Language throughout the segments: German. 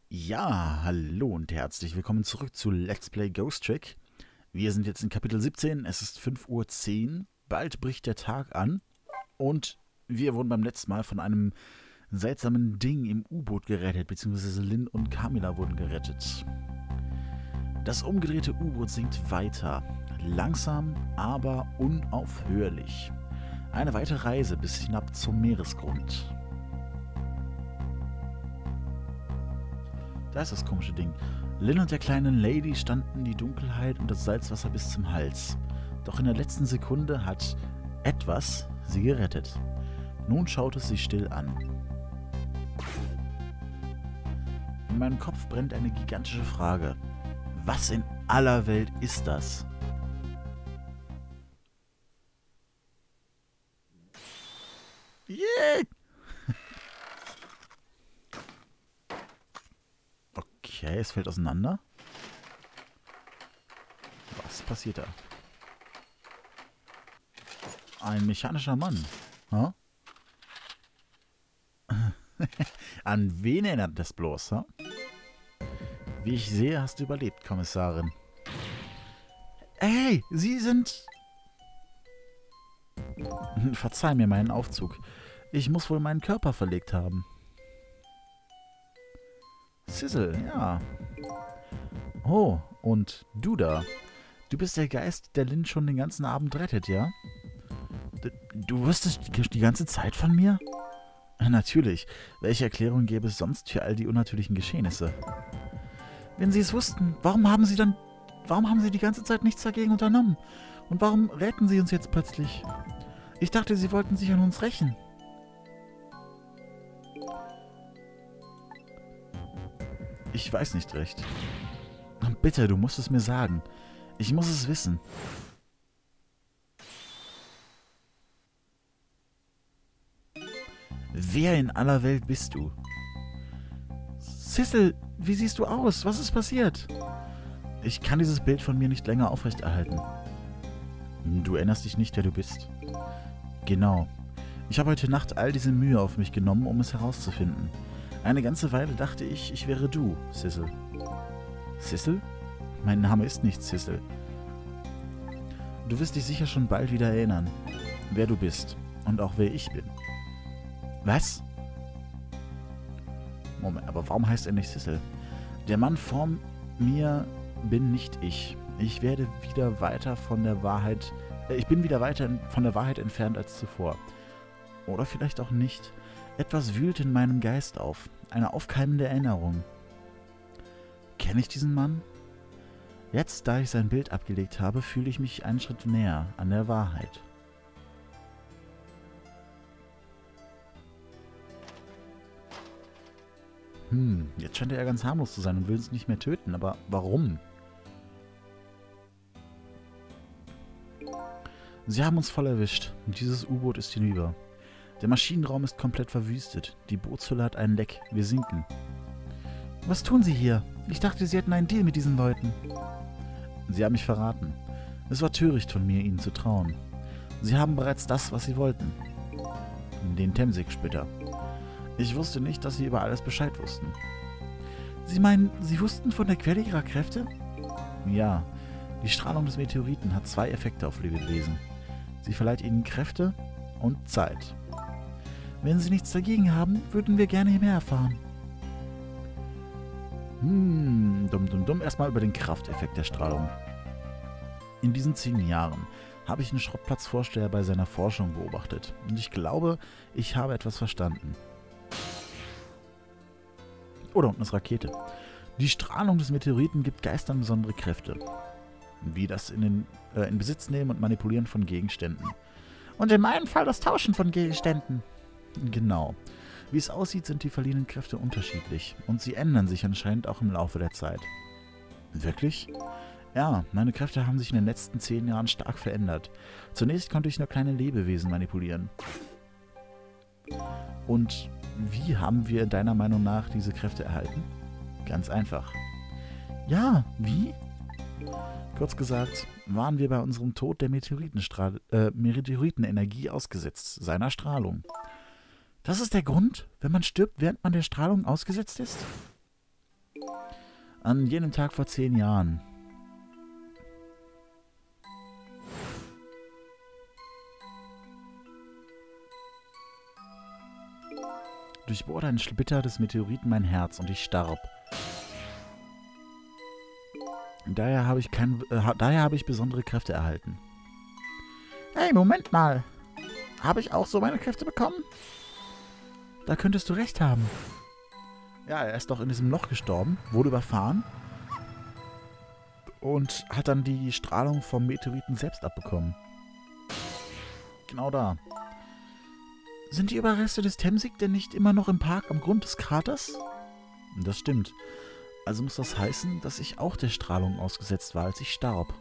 Ja, hallo und herzlich willkommen zurück zu Let's Play Ghost Trick. Wir sind jetzt in Kapitel 17, es ist 5:10 Uhr, bald bricht der Tag an und wir wurden beim letzten Mal von einem seltsamen Ding im U-Boot gerettet, beziehungsweise Lynn und Camilla wurden gerettet. Das umgedrehte U-Boot sinkt weiter, langsam, aber unaufhörlich. Eine weite Reise bis hinab zum Meeresgrund. Da ist das komische Ding. Lynn und der kleinen Lady standen die Dunkelheit und das Salzwasser bis zum Hals. Doch in der letzten Sekunde hat etwas sie gerettet. Nun schaut es sie still an. In meinem Kopf brennt eine gigantische Frage. Was in aller Welt ist das? Yeah! Okay, es fällt auseinander. Was passiert da? Ein mechanischer Mann. Huh? An wen erinnert das bloß? Huh? Wie ich sehe, hast du überlebt, Kommissarin. Hey, Sie sind... Verzeih mir meinen Aufzug. Ich muss wohl meinen Körper verlegt haben. Sizzle, ja. Oh, und du da. Du bist der Geist, der Lynn schon den ganzen Abend rettet, ja? Du wusstest die ganze Zeit von mir? Natürlich. Welche Erklärung gäbe es sonst für all die unnatürlichen Geschehnisse? Wenn Sie es wussten, warum haben Sie die ganze Zeit nichts dagegen unternommen? Und warum retten Sie uns jetzt plötzlich? Ich dachte, Sie wollten sich an uns rächen. Ich weiß nicht recht. Bitte, du musst es mir sagen. Ich muss es wissen. Wer in aller Welt bist du? Sizzle, wie siehst du aus? Was ist passiert? Ich kann dieses Bild von mir nicht länger aufrechterhalten. Du erinnerst dich nicht, wer du bist. Genau. Ich habe heute Nacht all diese Mühe auf mich genommen, um es herauszufinden. Eine ganze Weile dachte ich, ich wäre du, Sizzle. Sizzle? Mein Name ist nicht Sizzle. Du wirst dich sicher schon bald wieder erinnern, wer du bist und auch wer ich bin. Was? Moment, aber warum heißt er nicht Sizzle? Der Mann vor mir bin nicht ich. Ich bin wieder weiter von der Wahrheit entfernt als zuvor. Oder vielleicht auch nicht. Etwas wühlt in meinem Geist auf. Eine aufkeimende Erinnerung. Kenne ich diesen Mann? Jetzt, da ich sein Bild abgelegt habe, fühle ich mich einen Schritt näher an der Wahrheit. Jetzt scheint er ja ganz harmlos zu sein und will uns nicht mehr töten. Aber warum? Sie haben uns voll erwischt. Und dieses U-Boot ist hinüber. Der Maschinenraum ist komplett verwüstet. Die Bootshülle hat ein Leck. Wir sinken. Was tun Sie hier? Ich dachte, Sie hätten einen Deal mit diesen Leuten. Sie haben mich verraten. Es war töricht von mir, Ihnen zu trauen. Sie haben bereits das, was Sie wollten. Den Themsig-Splitter. Ich wusste nicht, dass Sie über alles Bescheid wussten. Sie meinen, Sie wussten von der Quelle Ihrer Kräfte? Ja. Die Strahlung des Meteoriten hat zwei Effekte auf Lebewesen. Sie verleiht ihnen Kräfte und Zeit. Wenn Sie nichts dagegen haben, würden wir gerne mehr erfahren. Erstmal über den Krafteffekt der Strahlung. In diesen 10 Jahren habe ich einen Schrottplatzvorsteher bei seiner Forschung beobachtet. Und ich glaube, ich habe etwas verstanden. Oh, da unten ist Rakete. Die Strahlung des Meteoriten gibt Geistern besondere Kräfte. Wie das in Besitz nehmen und manipulieren von Gegenständen. Und in meinem Fall das Tauschen von Gegenständen. Genau. Wie es aussieht, sind die verliehenen Kräfte unterschiedlich. Und sie ändern sich anscheinend auch im Laufe der Zeit. Wirklich? Ja, meine Kräfte haben sich in den letzten 10 Jahren stark verändert. Zunächst konnte ich nur kleine Lebewesen manipulieren. Und wie haben wir deiner Meinung nach diese Kräfte erhalten? Ganz einfach. Ja, wie? Kurz gesagt, waren wir bei unserem Tod der Meteoritenenergie ausgesetzt, seiner Strahlung. Das ist der Grund, wenn man stirbt, während man der Strahlung ausgesetzt ist? An jenem Tag vor 10 Jahren. Durchbohrte ein Splitter des Meteoriten mein Herz und ich starb. Daher habe ich besondere Kräfte erhalten. Hey, Moment mal. Habe ich auch so meine Kräfte bekommen? Da könntest du recht haben. Ja, er ist doch in diesem Loch gestorben, wurde überfahren und hat dann die Strahlung vom Meteoriten selbst abbekommen. Genau da. Sind die Überreste des Temsig denn nicht immer noch im Park am Grund des Kraters? Das stimmt. Also muss das heißen, dass ich auch der Strahlung ausgesetzt war, als ich starb.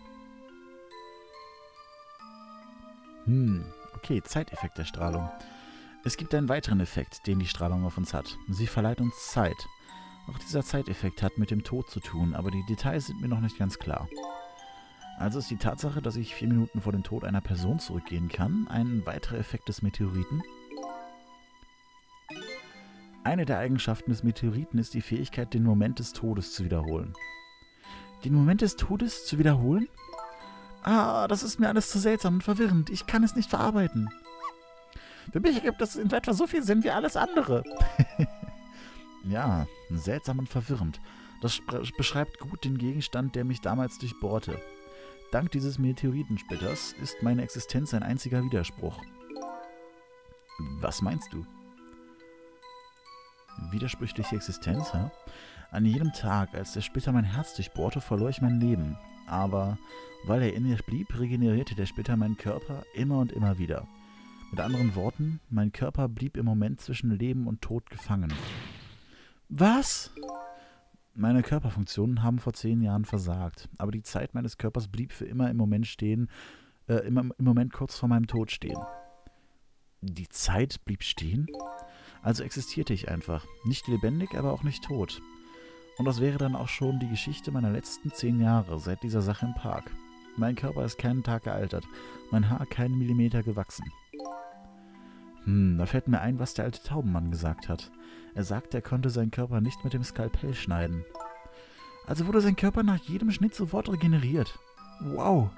Okay, Zeiteffekt der Strahlung. Es gibt einen weiteren Effekt, den die Strahlung auf uns hat. Sie verleiht uns Zeit. Auch dieser Zeiteffekt hat mit dem Tod zu tun, aber die Details sind mir noch nicht ganz klar. Also ist die Tatsache, dass ich 4 Minuten vor dem Tod einer Person zurückgehen kann, ein weiterer Effekt des Meteoriten? Eine der Eigenschaften des Meteoriten ist die Fähigkeit, den Moment des Todes zu wiederholen. Den Moment des Todes zu wiederholen? Ah, das ist mir alles zu seltsam und verwirrend. Ich kann es nicht verarbeiten. Für mich ergibt das in etwa so viel Sinn wie alles andere. Ja, seltsam und verwirrend. Das beschreibt gut den Gegenstand, der mich damals durchbohrte. Dank dieses Meteoritensplitters ist meine Existenz ein einziger Widerspruch. Was meinst du? Widersprüchliche Existenz, hä? An jedem Tag, als der Splitter mein Herz durchbohrte, verlor ich mein Leben. Aber weil er in mir blieb, regenerierte der Splitter meinen Körper immer und immer wieder. Mit anderen Worten, mein Körper blieb im Moment zwischen Leben und Tod gefangen. Was? Meine Körperfunktionen haben vor 10 Jahren versagt, aber die Zeit meines Körpers blieb für immer im Moment stehen, im Moment kurz vor meinem Tod stehen. Die Zeit blieb stehen? Also existierte ich einfach. Nicht lebendig, aber auch nicht tot. Und das wäre dann auch schon die Geschichte meiner letzten 10 Jahre seit dieser Sache im Park. Mein Körper ist keinen Tag gealtert, mein Haar keinen Millimeter gewachsen. Da fällt mir ein, was der alte Taubenmann gesagt hat. Er sagte, er konnte seinen Körper nicht mit dem Skalpell schneiden. Also wurde sein Körper nach jedem Schnitt sofort regeneriert. Wow.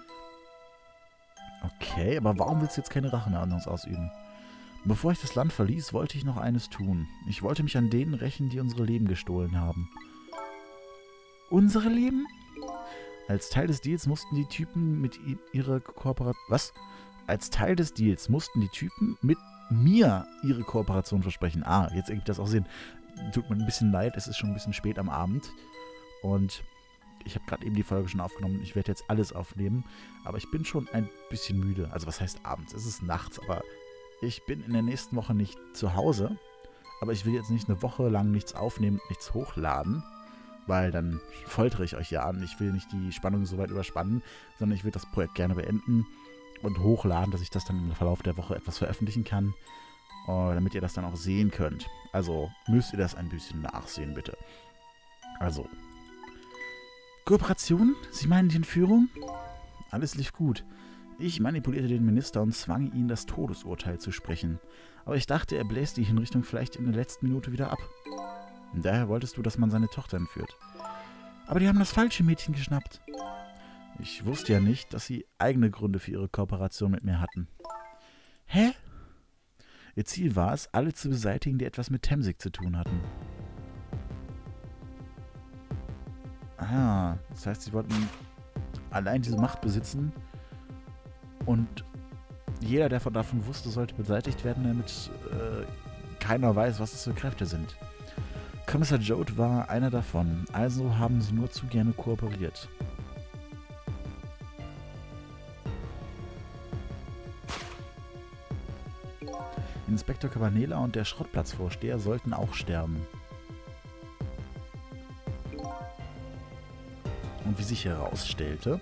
Okay, aber warum willst du jetzt keine Rache mehr an uns ausüben? Bevor ich das Land verließ, wollte ich noch eines tun. Ich wollte mich an denen rächen, die unsere Leben gestohlen haben. Unsere Leben? Als Teil des Deals mussten die Typen mit ihrer Kooperation... Was? Als Teil des Deals mussten die Typen mit mir ihre Kooperation versprechen. Ah, jetzt ergibt das auch Sinn. Tut mir ein bisschen leid, es ist schon ein bisschen spät am Abend. Und ich habe gerade eben die Folge schon aufgenommen. Ich werde jetzt alles aufnehmen. Aber ich bin schon ein bisschen müde. Also was heißt abends? Es ist nachts, aber ich bin in der nächsten Woche nicht zu Hause. Aber ich will jetzt nicht eine Woche lang nichts aufnehmen, nichts hochladen. Weil dann foltere ich euch ja an. Ich will nicht die Spannung so weit überspannen, sondern ich will das Projekt gerne beenden und hochladen, dass ich das dann im Verlauf der Woche etwas veröffentlichen kann, damit ihr das dann auch sehen könnt. Also müsst ihr das ein bisschen nachsehen, bitte. Also, Kooperation? Sie meinen die Entführung? Alles lief gut. Ich manipulierte den Minister und zwang ihn, das Todesurteil zu sprechen. Aber ich dachte, er bläst die Hinrichtung vielleicht in der letzten Minute wieder ab. Und daher wolltest du, dass man seine Tochter entführt. Aber die haben das falsche Mädchen geschnappt. Ich wusste ja nicht, dass sie eigene Gründe für ihre Kooperation mit mir hatten. Hä? Ihr Ziel war es, alle zu beseitigen, die etwas mit Temsig zu tun hatten. Ah, das heißt, sie wollten allein diese Macht besitzen und jeder, der davon wusste, sollte beseitigt werden, damit keiner weiß, was das für Kräfte sind. Kommissar Jode war einer davon, also haben sie nur zu gerne kooperiert. Inspektor Cabanela und der Schrottplatzvorsteher sollten auch sterben. Und wie sich herausstellte,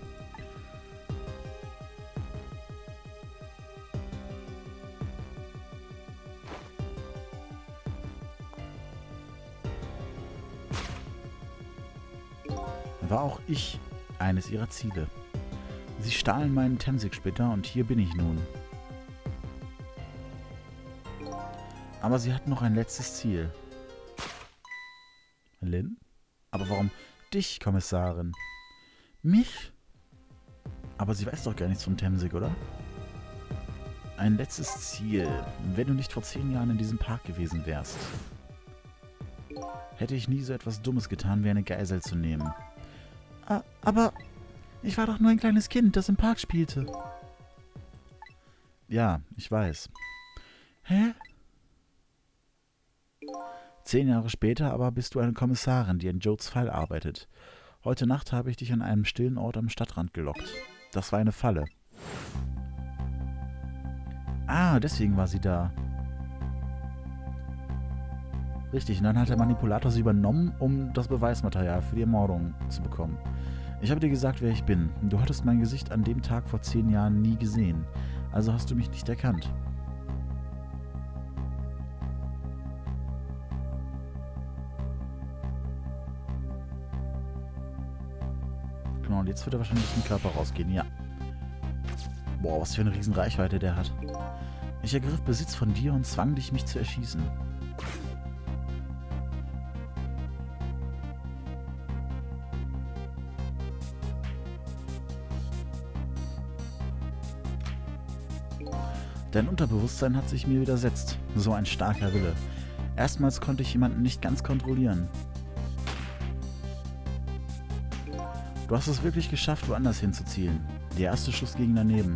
war auch ich eines ihrer Ziele. Sie stahlen meinen Temsig-Splitter und hier bin ich nun. Aber sie hatten noch ein letztes Ziel. Lynn? Aber warum dich, Kommissarin? Mich? Aber sie weiß doch gar nichts von Temsig, oder? Ein letztes Ziel. Wenn du nicht vor 10 Jahren in diesem Park gewesen wärst, hätte ich nie so etwas Dummes getan, wie eine Geisel zu nehmen. Aber ich war doch nur ein kleines Kind, das im Park spielte. Ja, ich weiß. Hä? 10 Jahre später aber bist du eine Kommissarin, die in Jodes Fall arbeitet. Heute Nacht habe ich dich an einem stillen Ort am Stadtrand gelockt. Das war eine Falle. Ah, deswegen war sie da. Richtig, und dann hat der Manipulator sie übernommen, um das Beweismaterial für die Ermordung zu bekommen. Ich habe dir gesagt, wer ich bin. Du hattest mein Gesicht an dem Tag vor 10 Jahren nie gesehen. Also hast du mich nicht erkannt. Genau, und jetzt wird er wahrscheinlich aus dem Körper rausgehen, ja. Boah, was für eine riesen Reichweite der hat. Ich ergriff Besitz von dir und zwang dich, mich zu erschießen. Dein Unterbewusstsein hat sich mir widersetzt. So ein starker Wille. Erstmals konnte ich jemanden nicht ganz kontrollieren. Du hast es wirklich geschafft, woanders hinzuzielen. Der erste Schuss ging daneben.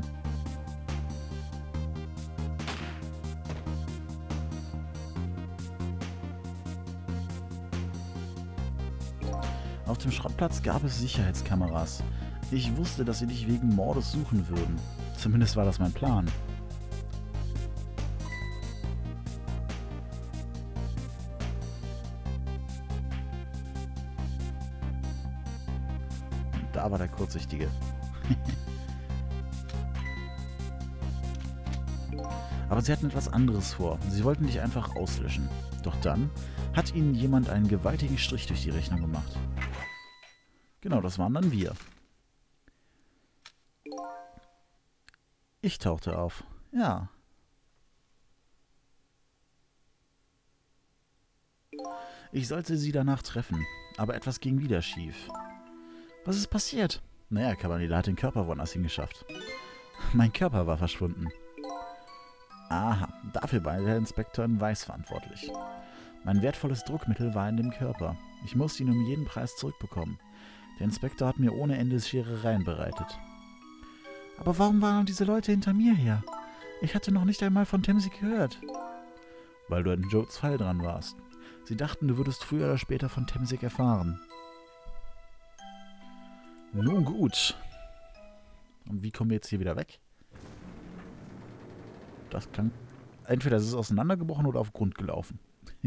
Auf dem Schrottplatz gab es Sicherheitskameras. Ich wusste, dass sie dich wegen Mordes suchen würden. Zumindest war das mein Plan. Da war der Kurzsichtige. Aber sie hatten etwas anderes vor. Sie wollten dich einfach auslöschen. Doch dann hat ihnen jemand einen gewaltigen Strich durch die Rechnung gemacht. Genau, das waren dann wir. Ich tauchte auf. Ja. Ich sollte sie danach treffen, aber etwas ging wieder schief. Was ist passiert? Naja, Cabanilla hat den Körper woanders hingeschafft. Mein Körper war verschwunden. Aha, dafür war der Inspektor in Weiß verantwortlich. Mein wertvolles Druckmittel war in dem Körper. Ich musste ihn um jeden Preis zurückbekommen. Der Inspektor hat mir ohne Ende Scherereien bereitet. Aber warum waren diese Leute hinter mir her? Ich hatte noch nicht einmal von Temsig gehört. Weil du in Jodes Fall dran warst. Sie dachten, du würdest früher oder später von Temsig erfahren. Nun gut. Und wie kommen wir jetzt hier wieder weg? Das klang... Entweder ist es auseinandergebrochen oder auf Grund gelaufen.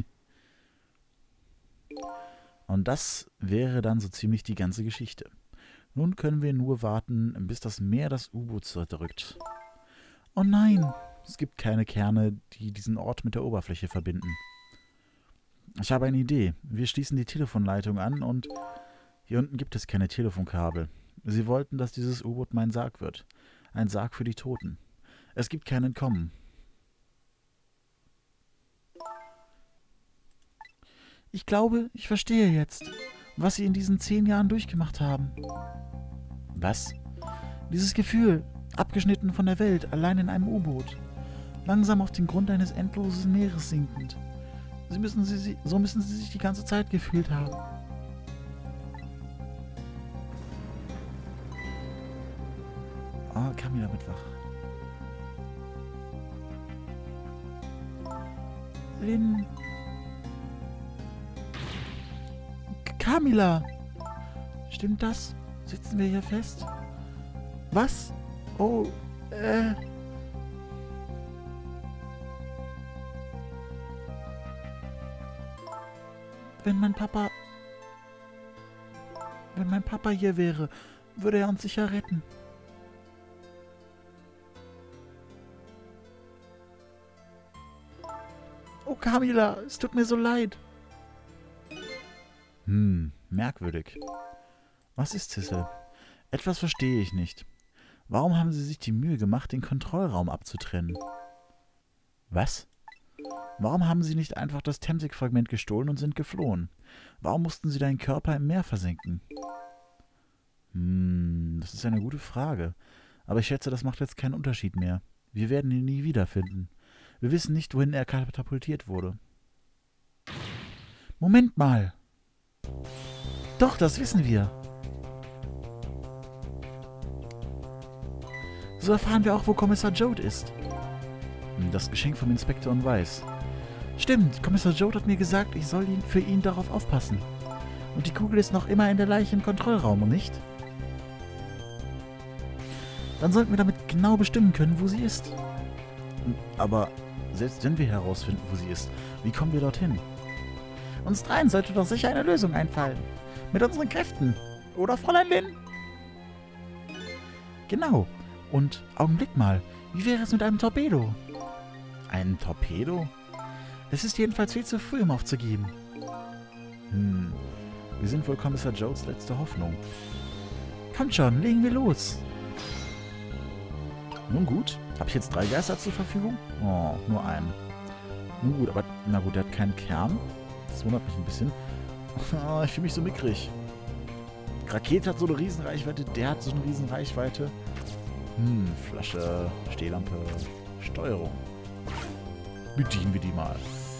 Und das wäre dann so ziemlich die ganze Geschichte. Nun können wir nur warten, bis das Meer das U-Boot zurückdrückt. Oh nein! Es gibt keine Kerne, die diesen Ort mit der Oberfläche verbinden. Ich habe eine Idee. Wir schließen die Telefonleitung an und... Hier unten gibt es keine Telefonkabel. Sie wollten, dass dieses U-Boot mein Sarg wird. Ein Sarg für die Toten. Es gibt kein Entkommen. Ich glaube, ich verstehe jetzt, was Sie in diesen 10 Jahren durchgemacht haben. Was? Dieses Gefühl, abgeschnitten von der Welt, allein in einem U-Boot. Langsam auf den Grund eines endlosen Meeres sinkend. So müssen Sie sich die ganze Zeit gefühlt haben. Oh, Camilla wird wach. Lynn. Camilla! Stimmt das? Sitzen wir hier fest? Was? Oh, Wenn mein Papa hier wäre, würde er uns sicher retten. Oh, Camilla, es tut mir so leid. Merkwürdig. Was ist, Sissel? Etwas verstehe ich nicht. Warum haben Sie sich die Mühe gemacht, den Kontrollraum abzutrennen? Was? Warum haben Sie nicht einfach das Temsik-Fragment gestohlen und sind geflohen? Warum mussten Sie deinen Körper im Meer versenken? Das ist eine gute Frage. Aber ich schätze, das macht jetzt keinen Unterschied mehr. Wir werden ihn nie wiederfinden. Wir wissen nicht, wohin er katapultiert wurde. Moment mal! Doch, das wissen wir. So erfahren wir auch, wo Kommissar Jode ist. Das Geschenk vom Inspektor und Weiß. Stimmt, Kommissar Jode hat mir gesagt, ich soll für ihn darauf aufpassen. Und die Kugel ist noch immer in der Leiche im Kontrollraum, nicht? Dann sollten wir damit genau bestimmen können, wo sie ist. Aber selbst wenn wir herausfinden, wo sie ist, wie kommen wir dorthin? Uns dreien sollte doch sicher eine Lösung einfallen. Mit unseren Kräften. Oder, Fräulein Lin? Genau. Und, Augenblick mal, wie wäre es mit einem Torpedo? Ein Torpedo? Es ist jedenfalls viel zu früh, um aufzugeben. Wir sind wohl Kommissar Jodes letzte Hoffnung. Kommt schon, legen wir los. Nun gut, habe ich jetzt 3 Geister zur Verfügung? Oh, nur einen. Nun gut, aber, na gut, der hat keinen Kern. Das wundert mich ein bisschen. Oh, ich fühle mich so mickrig. Rakete hat so eine Riesenreichweite, der hat so eine Riesenreichweite. Flasche, Stehlampe, Steuerung. Bedienen wir die mal.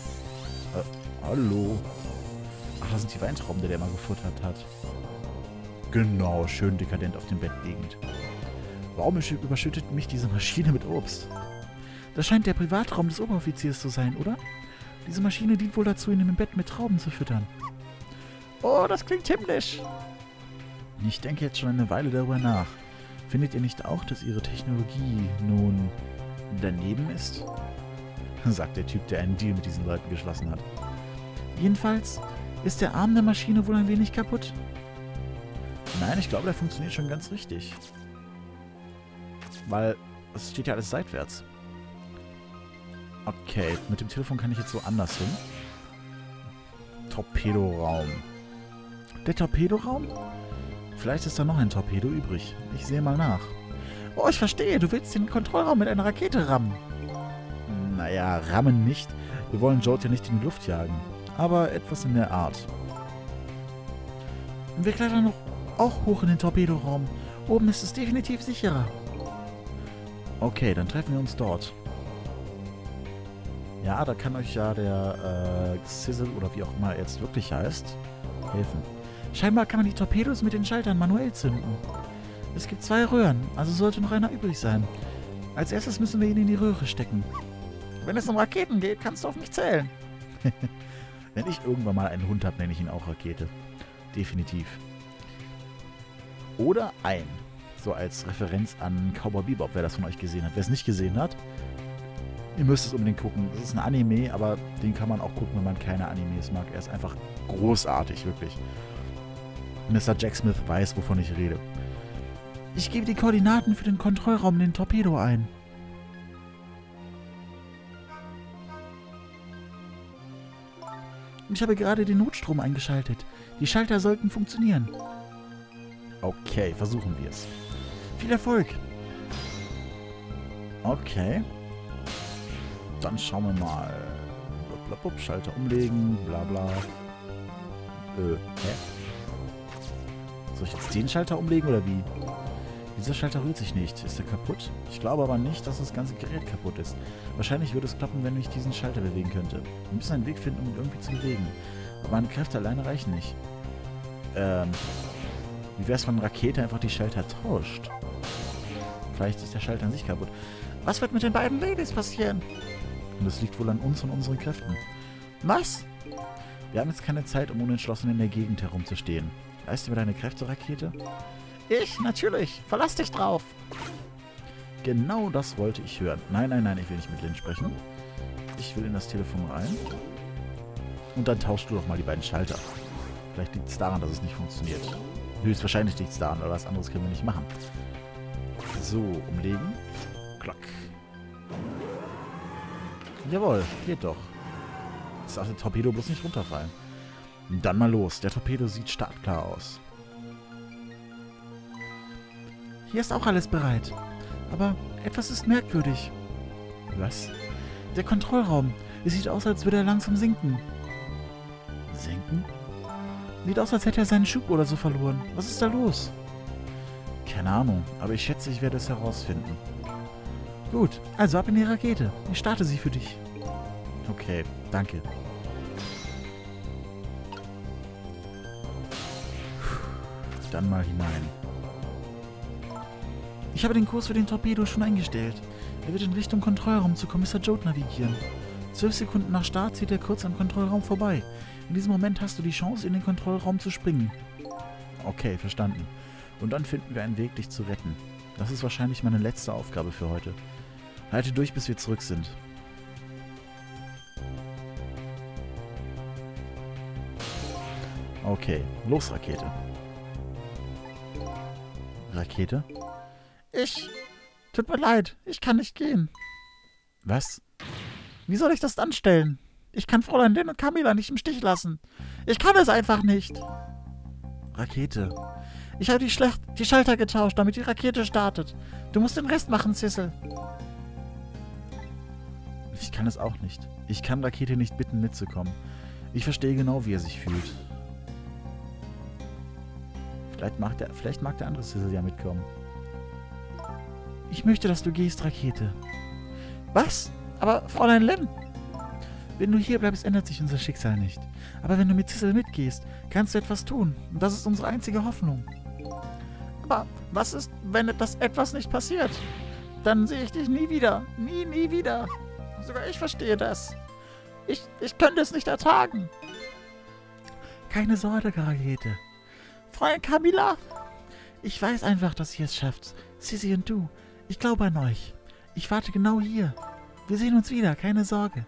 Hallo. Ach, das sind die Weintrauben, der mal gefuttert hat. Genau, schön dekadent auf dem Bett liegend. Warum überschüttet mich diese Maschine mit Obst? Das scheint der Privatraum des Oberoffiziers zu sein, oder? Diese Maschine dient wohl dazu, ihn im Bett mit Trauben zu füttern. Oh, das klingt himmlisch. Ich denke jetzt schon eine Weile darüber nach. Findet ihr nicht auch, dass Ihre Technologie nun daneben ist? Sagt der Typ, der einen Deal mit diesen Leuten geschlossen hat. Jedenfalls ist der Arm der Maschine wohl ein wenig kaputt. Nein, ich glaube, der funktioniert schon ganz richtig. Weil es steht ja alles seitwärts. Okay, mit dem Telefon kann ich jetzt so anders hin. Torpedoraum. Der Torpedoraum? Vielleicht ist da noch ein Torpedo übrig. Ich sehe mal nach. Oh, ich verstehe. Du willst den Kontrollraum mit einer Rakete rammen. Naja, rammen nicht. Wir wollen Jode ja nicht in die Luft jagen. Aber etwas in der Art. Wir klettern noch auch hoch in den Torpedoraum. Oben ist es definitiv sicherer. Okay, dann treffen wir uns dort. Ja, da kann euch ja der Sizzle oder wie auch immer er jetzt wirklich heißt, helfen. Scheinbar kann man die Torpedos mit den Schaltern manuell zünden. Es gibt 2 Röhren, also sollte noch einer übrig sein. Als erstes müssen wir ihn in die Röhre stecken. Wenn es um Raketen geht, kannst du auf mich zählen. Wenn ich irgendwann mal einen Hund habe, nenne ich ihn auch Rakete. Definitiv. Oder ein. So als Referenz an Cowboy Bebop, wer das von euch gesehen hat. Wer es nicht gesehen hat, ihr müsst es unbedingt gucken. Das ist ein Anime, aber den kann man auch gucken, wenn man keine Animes mag. Er ist einfach großartig, wirklich. Mr. Jack Smith weiß, wovon ich rede. Ich gebe die Koordinaten für den Kontrollraum in den Torpedo ein. Ich habe gerade den Notstrom eingeschaltet. Die Schalter sollten funktionieren. Okay, versuchen wir es. Viel Erfolg! Okay. Dann schauen wir mal. Blablabla, Schalter umlegen, bla bla. Hä? Soll ich jetzt den Schalter umlegen oder wie? Dieser Schalter rührt sich nicht. Ist er kaputt? Ich glaube aber nicht, dass das ganze Gerät kaputt ist. Wahrscheinlich würde es klappen, wenn ich diesen Schalter bewegen könnte. Wir müssen einen Weg finden, um ihn irgendwie zu bewegen. Aber meine Kräfte alleine reichen nicht. Wie wäre es, wenn eine Rakete einfach die Schalter tauscht? Vielleicht ist der Schalter an sich kaputt. Was wird mit den beiden Ladies passieren? Und das liegt wohl an uns und unseren Kräften. Was? Wir haben jetzt keine Zeit, um unentschlossen in der Gegend herumzustehen. Leist du mir deine Kräfte, Rakete? Ich? Natürlich. Verlass dich drauf. Genau das wollte ich hören. Nein, nein, nein, ich will nicht mit Lin sprechen. Ich will in das Telefon rein. Und dann tauschst du doch mal die beiden Schalter. Vielleicht liegt es daran, dass es nicht funktioniert. Höchstwahrscheinlich liegt es daran, aber was anderes können wir nicht machen. So, umlegen. Klack. Jawohl, geht doch. Jetzt darf der Torpedo bloß nicht runterfallen. Dann mal los. Der Torpedo sieht startklar aus. Hier ist auch alles bereit. Aber etwas ist merkwürdig. Was? Der Kontrollraum. Es sieht aus, als würde er langsam sinken. Sinken? Sieht aus, als hätte er seinen Schub oder so verloren. Was ist da los? Keine Ahnung, aber ich schätze, ich werde es herausfinden. Gut, also ab in die Rakete. Ich starte sie für dich. Okay, danke. Dann mal hinein. Ich habe den Kurs für den Torpedo schon eingestellt. Er wird in Richtung Kontrollraum zu Kommissar Joad navigieren. 12 Sekunden nach Start zieht er kurz am Kontrollraum vorbei. In diesem Moment hast du die Chance, in den Kontrollraum zu springen. Okay, verstanden. Und dann finden wir einen Weg, dich zu retten. Das ist wahrscheinlich meine letzte Aufgabe für heute. Halte durch, bis wir zurück sind. Okay, los, Rakete. Rakete? Tut mir leid, ich kann nicht gehen. Was? Wie soll ich das anstellen? Ich kann Fräulein Lynn und Camilla nicht im Stich lassen. Ich kann es einfach nicht. Rakete. Ich habe die Schalter getauscht, damit die Rakete startet. Du musst den Rest machen, Sissel. Ich kann es auch nicht. Ich kann Rakete nicht bitten, mitzukommen. Ich verstehe genau, wie er sich fühlt. Vielleicht mag der andere Sissel ja mitkommen. Ich möchte, dass du gehst, Rakete. Was? Aber Fräulein Lynn? Wenn du hier bleibst, ändert sich unser Schicksal nicht. Aber wenn du mit Sissel mitgehst, kannst du etwas tun. Und das ist unsere einzige Hoffnung. Aber was ist, wenn das etwas nicht passiert? Dann sehe ich dich nie wieder. Nie wieder. Sogar ich verstehe das. Ich könnte es nicht ertragen. Keine Sorge, Rakete. Fräulein Camilla? Ich weiß einfach, dass ihr es schafft. Sissy und du. Ich glaube an euch. Ich warte genau hier. Wir sehen uns wieder, keine Sorge.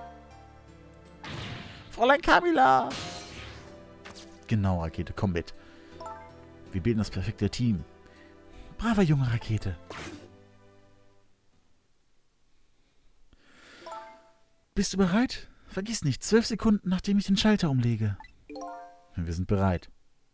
Fräulein Camilla! Genau, Rakete, komm mit. Wir bilden das perfekte Team. Braver junge Rakete. Bist du bereit? Vergiss nicht, 12 Sekunden, nachdem ich den Schalter umlege. Wir sind bereit.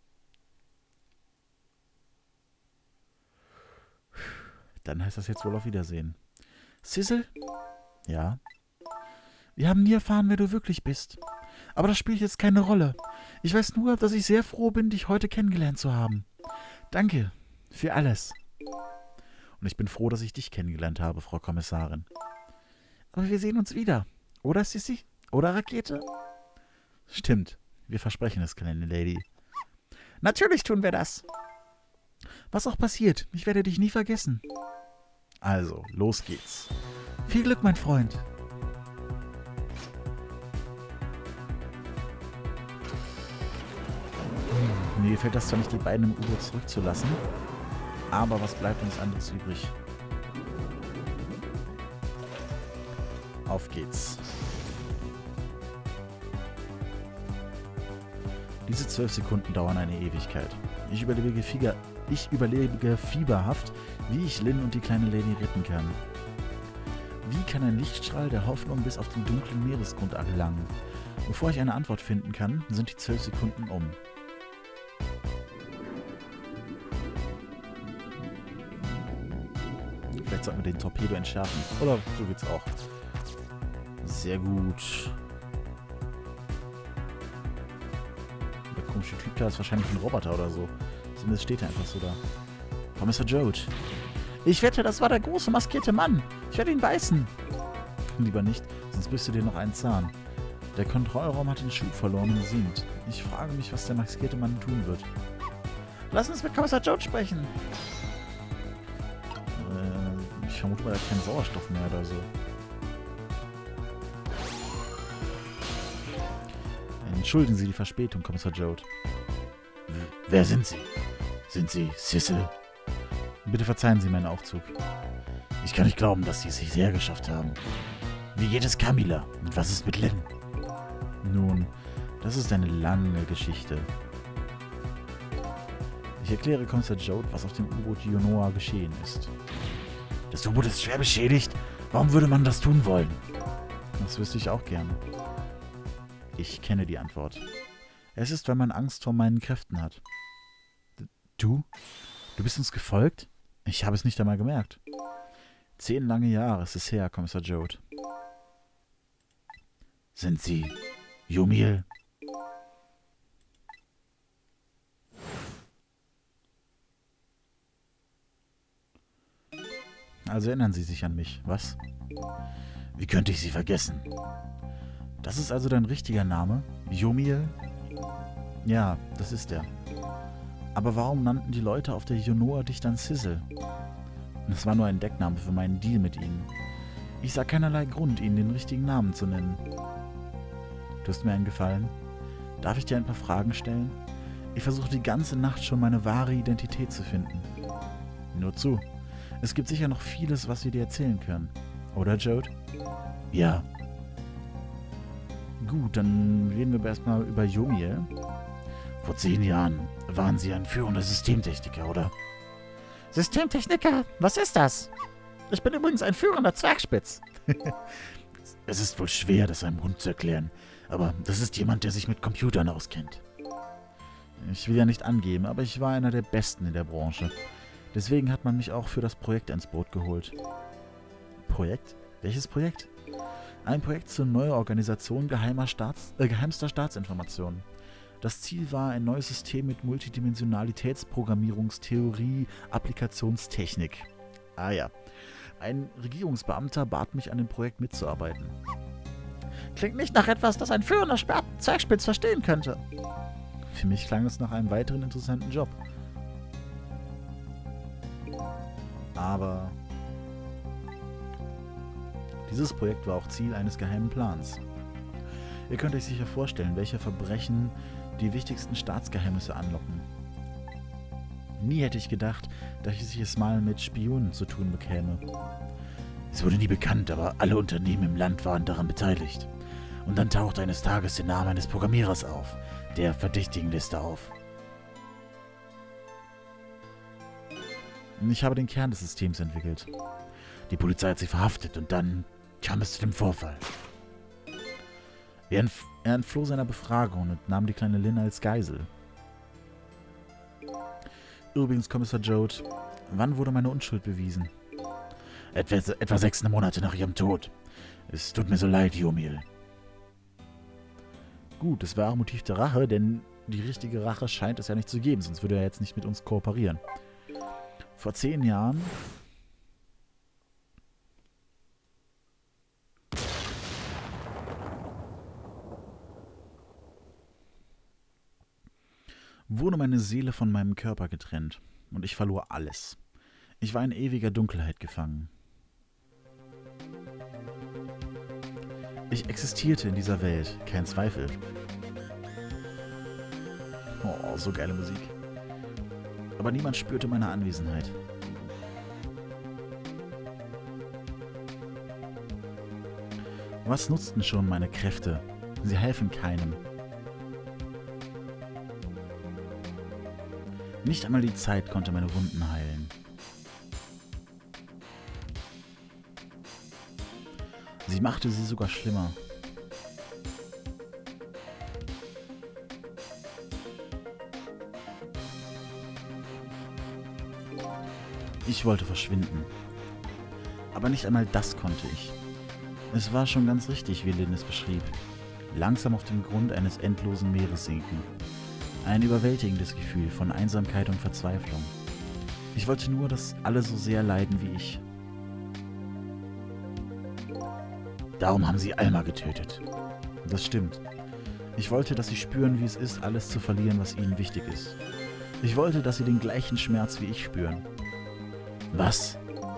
Dann heißt das jetzt wohl auf Wiedersehen. Sissel? Ja? Wir haben nie erfahren, wer du wirklich bist. Aber das spielt jetzt keine Rolle. Ich weiß nur, dass ich sehr froh bin, dich heute kennengelernt zu haben. Danke für alles. Und ich bin froh, dass ich dich kennengelernt habe, Frau Kommissarin. Aber wir sehen uns wieder. Oder, Sissy? Oder, Rakete? Stimmt. Wir versprechen es, kleine Lady. Natürlich tun wir das. Was auch passiert, ich werde dich nie vergessen. Also, los geht's. Viel Glück, mein Freund. Mir gefällt das zwar nicht, die beiden im U-Boot zurückzulassen, aber was bleibt uns anderes übrig? Auf geht's. Diese 12 Sekunden dauern eine Ewigkeit. Ich überlege fieberhaft, wie ich Lynn und die kleine Lady retten kann. Wie kann ein Lichtstrahl der Hoffnung bis auf den dunklen Meeresgrund gelangen? Bevor ich eine Antwort finden kann, sind die 12 Sekunden um. Vielleicht sollten wir den Torpedo entschärfen. Oder so geht's auch. Sehr gut. Der komische Typ da ist wahrscheinlich ein Roboter oder so. Zumindest steht er einfach so da. Kommissar Joad. Ich wette, das war der große maskierte Mann. Ich werde ihn beißen. Lieber nicht, sonst brichst du dir noch einen Zahn. Der Kontrollraum hat den Schub verloren und sinkt. Ich frage mich, was der maskierte Mann tun wird. Lass uns mit Kommissar Joad sprechen. Ich vermute mal, er hat keinen Sauerstoff mehr oder so. Entschuldigen Sie die Verspätung, Kommissar Joad. Wer sind Sie? Sind Sie Sissel? Bitte verzeihen Sie meinen Aufzug. Ich kann nicht glauben, dass Sie es hierher geschafft haben. Wie geht es Camilla? Und was ist mit Lynn? Nun, das ist eine lange Geschichte. Ich erkläre Kommissar Joad, was auf dem U-Boot Junoa geschehen ist. Das U-Boot ist schwer beschädigt. Warum würde man das tun wollen? Das wüsste ich auch gern. Ich kenne die Antwort. Es ist, weil man Angst vor meinen Kräften hat. Du? Du bist uns gefolgt? Ich habe es nicht einmal gemerkt. 10 lange Jahre ist es her, Kommissar Joad. Sind Sie Yumiel? Also erinnern Sie sich an mich, was? Wie könnte ich Sie vergessen? Das ist also dein richtiger Name? Yumiel? Ja, das ist er. Aber warum nannten die Leute auf der Yonoa dich dann Sizzle? Das war nur ein Deckname für meinen Deal mit ihnen. Ich sah keinerlei Grund, ihnen den richtigen Namen zu nennen. Tust mir einen Gefallen? Darf ich dir ein paar Fragen stellen? Ich versuche die ganze Nacht schon meine wahre Identität zu finden. Nur zu. Es gibt sicher noch vieles, was wir dir erzählen können. Oder, Jode? Ja. Gut, dann reden wir erstmal über Yumiel. Vor 10 Jahren waren Sie ein führender Systemtechniker, oder? Systemtechniker? Was ist das? Ich bin übrigens ein führender Zwergspitz. Es ist wohl schwer, das einem Hund zu erklären, aber das ist jemand, der sich mit Computern auskennt. Ich will ja nicht angeben, aber ich war einer der Besten in der Branche. Deswegen hat man mich auch für das Projekt ins Boot geholt. Projekt? Welches Projekt? Ein Projekt zur Neuorganisation geheimster Staatsinformationen. Das Ziel war ein neues System mit Multidimensionalitätsprogrammierungstheorie, Applikationstechnik. Ah ja. Ein Regierungsbeamter bat mich, an dem Projekt mitzuarbeiten. Klingt nicht nach etwas, das ein führender Zwergspitz verstehen könnte. Für mich klang es nach einem weiteren interessanten Job. Aber dieses Projekt war auch Ziel eines geheimen Plans. Ihr könnt euch sicher vorstellen, welche Verbrechen die wichtigsten Staatsgeheimnisse anlocken. Nie hätte ich gedacht, dass ich es mal mit Spionen zu tun bekäme. Es wurde nie bekannt, aber alle Unternehmen im Land waren daran beteiligt. Und dann tauchte eines Tages der Name eines Programmierers auf, der Verdächtigenliste auf. Ich habe den Kern des Systems entwickelt. Die Polizei hat sie verhaftet und dann kam es zu dem Vorfall. Er entfloh seiner Befragung und nahm die kleine Lynn als Geisel. Übrigens, Kommissar Jode, wann wurde meine Unschuld bewiesen? Etwa 6 Monate nach ihrem Tod. Es tut mir so leid, Yumiel. Gut, es war auch Motiv der Rache, denn die richtige Rache scheint es ja nicht zu geben, sonst würde er jetzt nicht mit uns kooperieren. Vor 10 Jahren wurde meine Seele von meinem Körper getrennt und ich verlor alles. Ich war in ewiger Dunkelheit gefangen. Ich existierte in dieser Welt, kein Zweifel. Oh, so geile Musik. Aber niemand spürte meine Anwesenheit. Was nutzten schon meine Kräfte? Sie helfen keinem. Nicht einmal die Zeit konnte meine Wunden heilen. Sie machte sie sogar schlimmer. Ich wollte verschwinden. Aber nicht einmal das konnte ich. Es war schon ganz richtig, wie Lynn es beschrieb. Langsam auf dem Grund eines endlosen Meeres sinken. Ein überwältigendes Gefühl von Einsamkeit und Verzweiflung. Ich wollte nur, dass alle so sehr leiden wie ich. Darum haben sie Alma getötet. Das stimmt. Ich wollte, dass sie spüren, wie es ist, alles zu verlieren, was ihnen wichtig ist. Ich wollte, dass sie den gleichen Schmerz wie ich spüren. Was?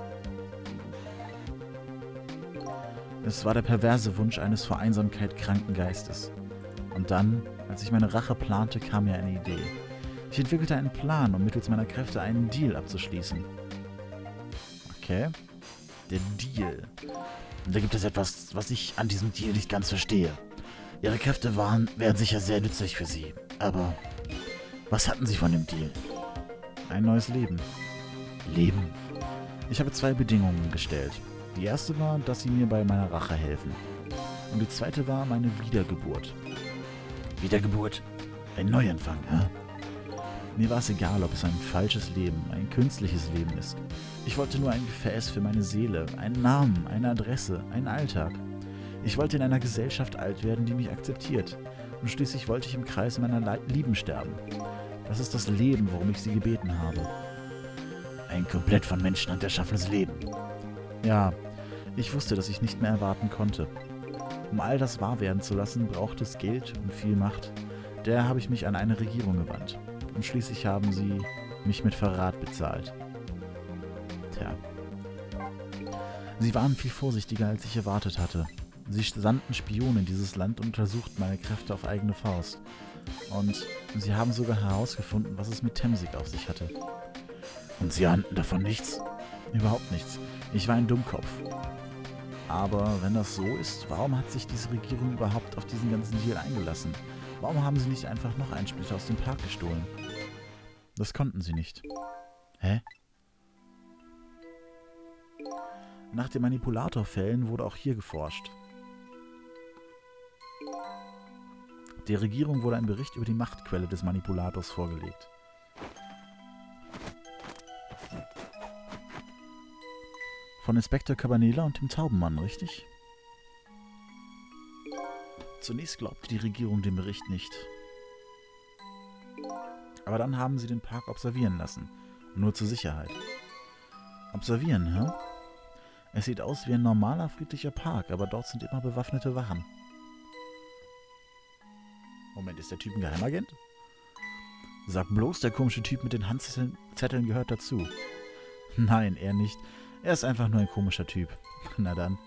Es war der perverse Wunsch eines vor Einsamkeit kranken Geistes. Und dann, als ich meine Rache plante, kam mir eine Idee. Ich entwickelte einen Plan, um mittels meiner Kräfte einen Deal abzuschließen. Okay. Der Deal. Und da gibt es etwas, was ich an diesem Deal nicht ganz verstehe. Ihre Kräfte wären sicher sehr nützlich für Sie. Aber was hatten Sie von dem Deal? Ein neues Leben. Leben? Ich habe 2 Bedingungen gestellt. Die erste war, dass Sie mir bei meiner Rache helfen. Und die zweite war meine Wiedergeburt. Wiedergeburt? Ein Neuanfang, hä? Mir war es egal, ob es ein falsches Leben, ein künstliches Leben ist. Ich wollte nur ein Gefäß für meine Seele, einen Namen, eine Adresse, einen Alltag. Ich wollte in einer Gesellschaft alt werden, die mich akzeptiert. Und schließlich wollte ich im Kreis meiner Lieben sterben. Das ist das Leben, worum ich sie gebeten habe. Ein komplett von Menschenhand erschaffenes Leben. Ja, ich wusste, dass ich nicht mehr erwarten konnte. Um all das wahr werden zu lassen, brauchte es Geld und viel Macht. Daher habe ich mich an eine Regierung gewandt. Und schließlich haben sie mich mit Verrat bezahlt. Tja. Sie waren viel vorsichtiger, als ich erwartet hatte. Sie sandten Spionen in dieses Land und untersuchten meine Kräfte auf eigene Faust. Und sie haben sogar herausgefunden, was es mit Temsig auf sich hatte. Und sie ahnten davon nichts? Überhaupt nichts. Ich war ein Dummkopf. Aber wenn das so ist, warum hat sich diese Regierung überhaupt auf diesen ganzen Deal eingelassen? Warum haben sie nicht einfach noch einen Splitter aus dem Park gestohlen? Das konnten sie nicht. Hä? Nach den Manipulatorfällen wurde auch hier geforscht. Der Regierung wurde ein Bericht über die Machtquelle des Manipulators vorgelegt. Von Inspektor Cabanela und dem Taubenmann, richtig? Zunächst glaubte die Regierung dem Bericht nicht. Aber dann haben sie den Park observieren lassen. Nur zur Sicherheit. Observieren, hä? Es sieht aus wie ein normaler, friedlicher Park, aber dort sind immer bewaffnete Wachen. Moment, ist der Typ ein Geheimagent? Sag bloß, der komische Typ mit den Handzetteln gehört dazu. Nein, er nicht. Er ist einfach nur ein komischer Typ. Na dann.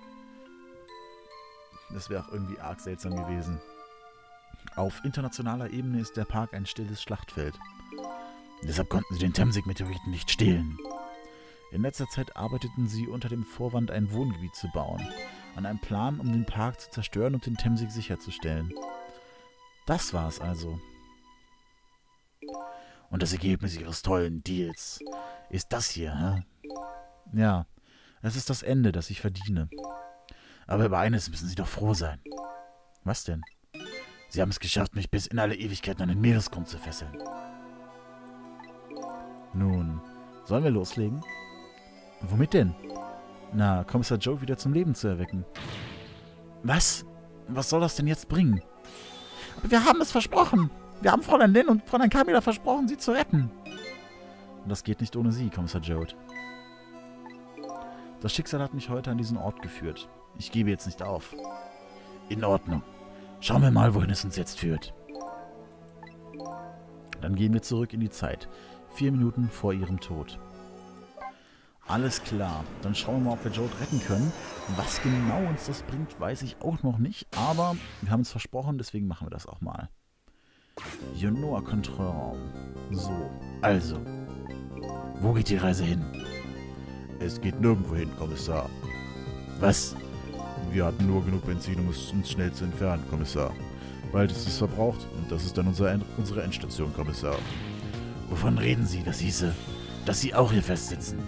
Das wäre auch irgendwie arg seltsam gewesen. Auf internationaler Ebene ist der Park ein stilles Schlachtfeld. Deshalb konnten sie den Temsig-Meteoriten nicht stehlen. In letzter Zeit arbeiteten sie unter dem Vorwand, ein Wohngebiet zu bauen. An einem Plan, um den Park zu zerstören und den Temsig sicherzustellen. Das war es also. Und das Ergebnis ihres tollen Deals ist das hier, hä? Ja, es ist das Ende, das ich verdiene. Aber über eines müssen Sie doch froh sein. Was denn? Sie haben es geschafft, mich bis in alle Ewigkeiten an den Meeresgrund zu fesseln. Nun, sollen wir loslegen? Womit denn? Na, Kommissar Joe wieder zum Leben zu erwecken. Was? Was soll das denn jetzt bringen? Aber wir haben es versprochen. Wir haben Fräulein Lynn und Fräulein Camilla versprochen, sie zu retten. Und das geht nicht ohne Sie, Kommissar Joad. Das Schicksal hat mich heute an diesen Ort geführt. Ich gebe jetzt nicht auf. In Ordnung. Schauen wir mal, wohin es uns jetzt führt. Dann gehen wir zurück in die Zeit. 4 Minuten vor ihrem Tod. Alles klar. Dann schauen wir mal, ob wir Joad retten können. Was genau uns das bringt, weiß ich auch noch nicht. Aber wir haben es versprochen, deswegen machen wir das auch mal. Jonoa-Kontrollraum. So, also. Wo geht die Reise hin? Es geht nirgendwo hin, Kommissar. Was? Wir hatten nur genug Benzin, um es uns schnell zu entfernen, Kommissar. Bald ist es verbraucht und das ist dann unsere Endstation, Kommissar. Wovon reden Sie? Das hieße, dass Sie auch hier festsitzen.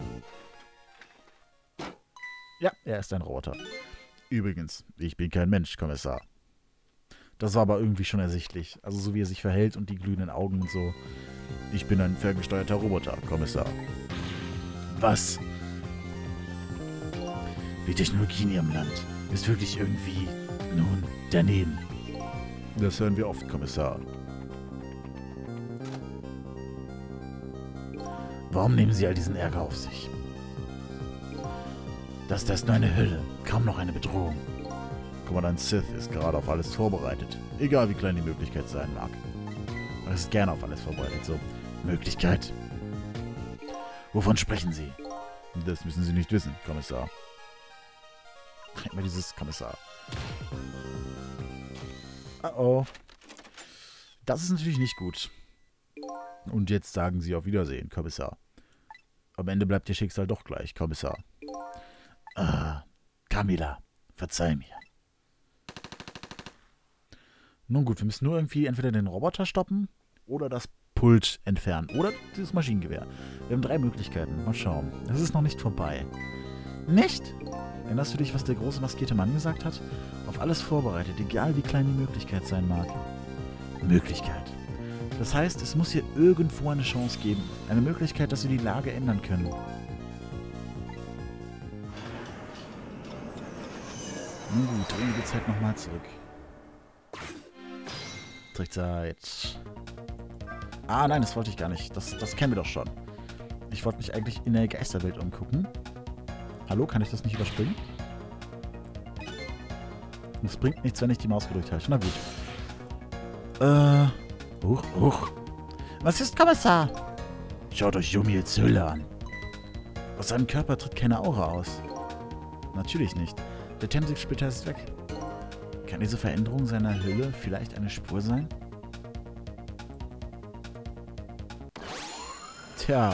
Ja, er ist ein Roboter. Übrigens, ich bin kein Mensch, Kommissar. Das war aber irgendwie schon ersichtlich. Also so wie er sich verhält und die glühenden Augen und so. Ich bin ein ferngesteuerter Roboter, Kommissar. Was? Die Technologie in Ihrem Land ist wirklich irgendwie, nun, daneben. Das hören wir oft, Kommissar. Warum nehmen Sie all diesen Ärger auf sich? Das ist nur eine Hölle, kaum noch eine Bedrohung. Kommandant Sith ist gerade auf alles vorbereitet, egal wie klein die Möglichkeit sein mag. Er ist gerne auf alles vorbereitet, so. Möglichkeit? Wovon sprechen Sie? Das müssen Sie nicht wissen, Kommissar. Immer dieses Kommissar. Oh. Das ist natürlich nicht gut. Und jetzt sagen Sie auf Wiedersehen, Kommissar. Am Ende bleibt Ihr Schicksal doch gleich, Kommissar. Camilla, verzeih mir. Nun gut, wir müssen nur irgendwie entweder den Roboter stoppen oder das Pult entfernen oder dieses Maschinengewehr. Wir haben 3 Möglichkeiten. Mal schauen. Das ist noch nicht vorbei. Nicht? Erinnerst du dich, was der große maskierte Mann gesagt hat? Auf alles vorbereitet, egal wie klein die Möglichkeit sein mag. Möglichkeit. Das heißt, es muss hier irgendwo eine Chance geben. Eine Möglichkeit, dass wir die Lage ändern können. Nun gut, drehen wir die Zeit nochmal zurück. Trickzeit. Ah, nein, das wollte ich gar nicht. Das kennen wir doch schon. Ich wollte mich eigentlich in der Geisterwelt umgucken. Hallo, kann ich das nicht überspringen? Es bringt nichts, wenn ich die Maus gedrückt halte. Na gut. Huch. Was ist, Kommissar? Schaut euch Jumiels Hülle an. Aus seinem Körper tritt keine Aura aus. Natürlich nicht. Der Themsig-Splitter ist weg. Kann diese Veränderung seiner Hülle vielleicht eine Spur sein? Tja.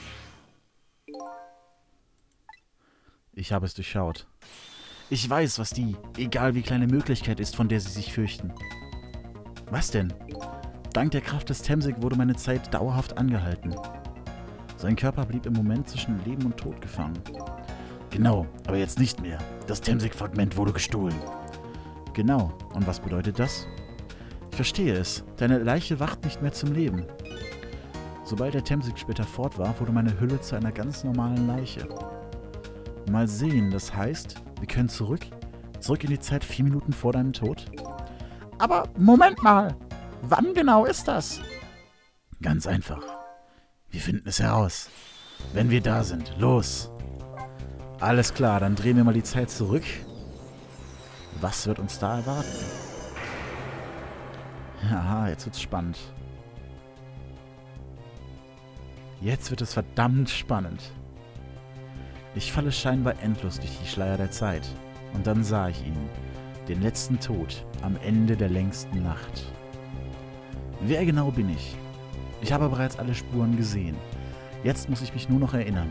Ich habe es durchschaut. Ich weiß, was die, egal wie kleine Möglichkeit ist, von der sie sich fürchten. Was denn? Dank der Kraft des Themsig wurde meine Zeit dauerhaft angehalten. Sein Körper blieb im Moment zwischen Leben und Tod gefangen. Genau, aber jetzt nicht mehr. Das Themsig-Fragment wurde gestohlen. Genau, und was bedeutet das? Ich verstehe es. Deine Leiche wacht nicht mehr zum Leben. Sobald der Themsig-Splitter fort war, wurde meine Hülle zu einer ganz normalen Leiche. Mal sehen, das heißt, wir können zurück in die Zeit 4 Minuten vor deinem Tod? Aber Moment mal, wann genau ist das? Ganz einfach. Wir finden es heraus. Wenn wir da sind, los! Alles klar, dann drehen wir mal die Zeit zurück. Was wird uns da erwarten? Aha, jetzt wird's spannend. Jetzt wird es verdammt spannend. Ich falle scheinbar endlos durch die Schleier der Zeit. Und dann sah ich ihn, den letzten Tod am Ende der längsten Nacht. Wer genau bin ich? Ich habe bereits alle Spuren gesehen. Jetzt muss ich mich nur noch erinnern.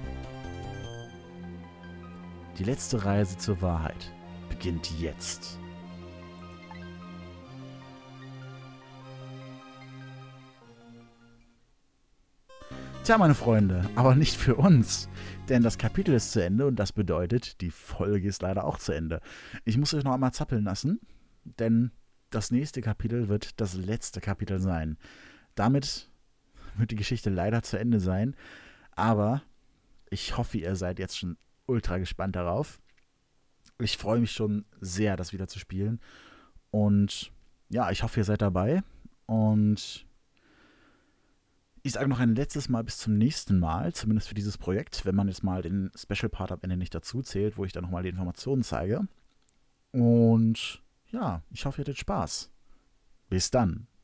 Die letzte Reise zur Wahrheit beginnt jetzt. Tja, meine Freunde, aber nicht für uns. Denn das Kapitel ist zu Ende und das bedeutet, die Folge ist leider auch zu Ende. Ich muss euch noch einmal zappeln lassen, denn das nächste Kapitel wird das letzte Kapitel sein. Damit wird die Geschichte leider zu Ende sein, aber ich hoffe, ihr seid jetzt schon ultra gespannt darauf. Ich freue mich schon sehr, das wieder zu spielen und ja, ich hoffe, ihr seid dabei und ich sage noch ein letztes Mal bis zum nächsten Mal, zumindest für dieses Projekt, wenn man jetzt mal den Special Part am Ende nicht dazu zählt, wo ich dann nochmal die Informationen zeige. Und ja, ich hoffe, ihr hattet Spaß. Bis dann.